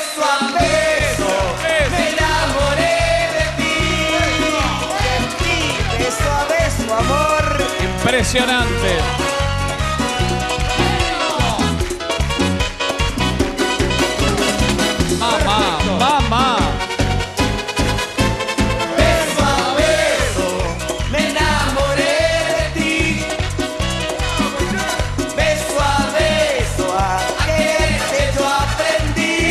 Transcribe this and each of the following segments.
beso a beso, me enamoré de ti, beso a beso, amor. Impresionante. Mamá, mamá. Beso a beso, me enamoré de ti. Beso a beso, a quererte yo aprendí.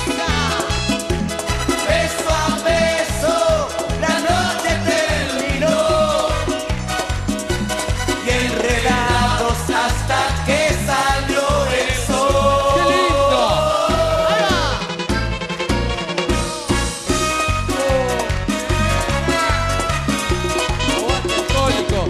Beso a beso, la noche terminó. Y enredados hasta que salió el sol. ¡Qué lindo! Alcohólico.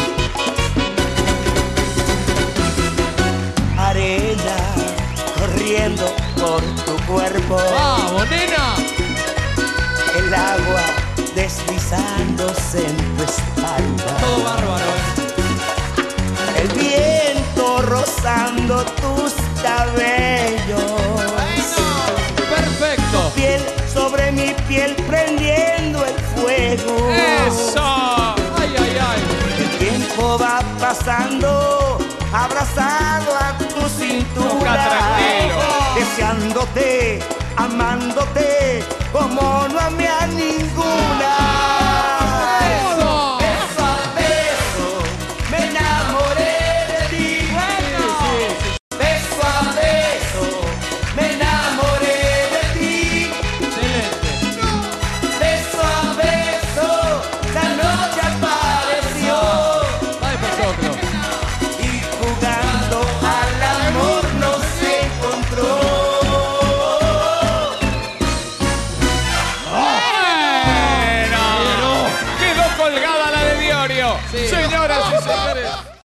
Arena corriendo por tu cuerpo, ¡Vamos, nena! el agua deslizándose en tu espalda, Todo bárbaro. el viento rozando tus cabellos, Perfecto. piel sobre mi piel prendiendo el fuego. ¡Eso! ¡Ay, ay, ay! El tiempo va pasando, abrazado a tu cintura, Toca tranquilo. deseándote, amándote, como no amé a ninguna. ¡Eso! Beso a beso, me enamoré de ti. Beso a beso, me enamoré de ti. Excelente. Beso a beso, la noche apareció. Vai per sopra. Y jugando al amor nos encontró. ¡Bueno! Quedó colgada la de Diorio. Sí. Señoras y señores.